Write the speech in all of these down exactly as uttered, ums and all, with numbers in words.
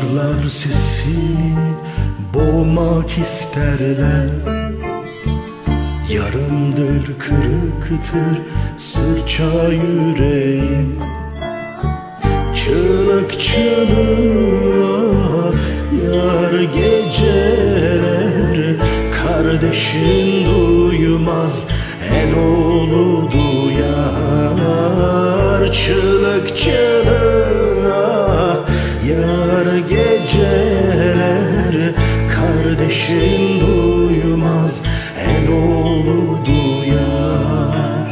Rüzgarlar sesini boğmak isterler. Yarımdır, kırıktır sırça yüreğim. Çığlık çığlığa yar geceler. Kardeşin duymaz, el oğlu duyar. Çığlık çığlığa yar geceler. Kardeşin duymaz, el oğlu duyar.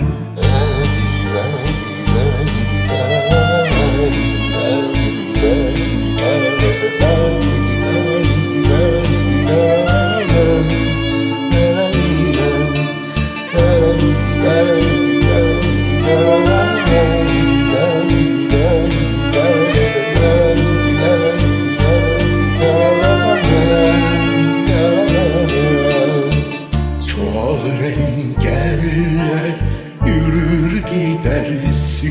Engeller yürür gidersin,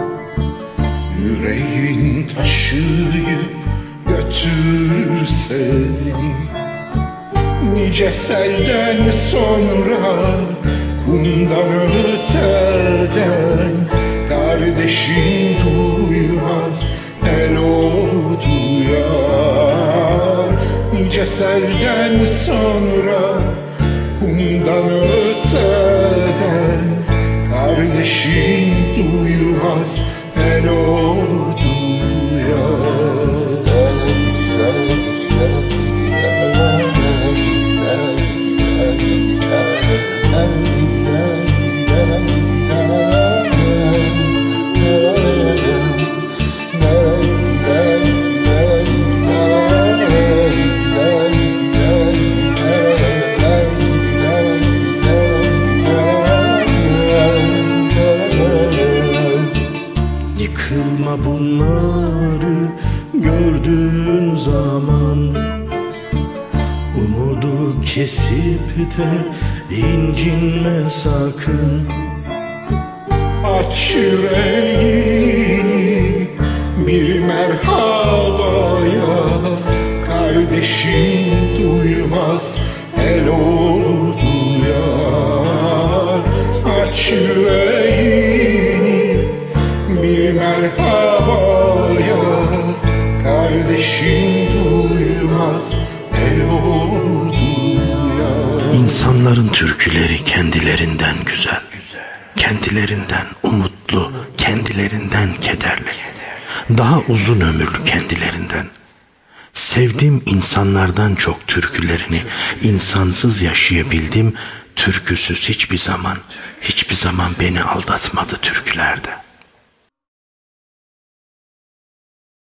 yüreğin taşıyıp götürür seni. Nice selden sonra kumdan öteden, kardeşin duymaz, el oğlu duyar. Nice selden sonra kumdan öteden, kardeşin duymaz, el oğlu duyar. Yıkılma bunları gördüğün zaman, umudu kesip de incinme sakın. Aç yüreğini bir merhabaya, kardeşin duymaz, el oğlu duyar. Aç yüreğini bir merhabaya, kardeşin duymaz, el oğlu duyar. İnsanların türküleri kendilerinden güzel, kendilerinden umutlu, kendilerinden kederli, daha uzun ömürlü kendilerinden. Sevdim insanlardan çok türkülerini, insansız yaşayabildim. Türküsüz hiçbir zaman, hiçbir zaman beni aldatmadı türkülerde.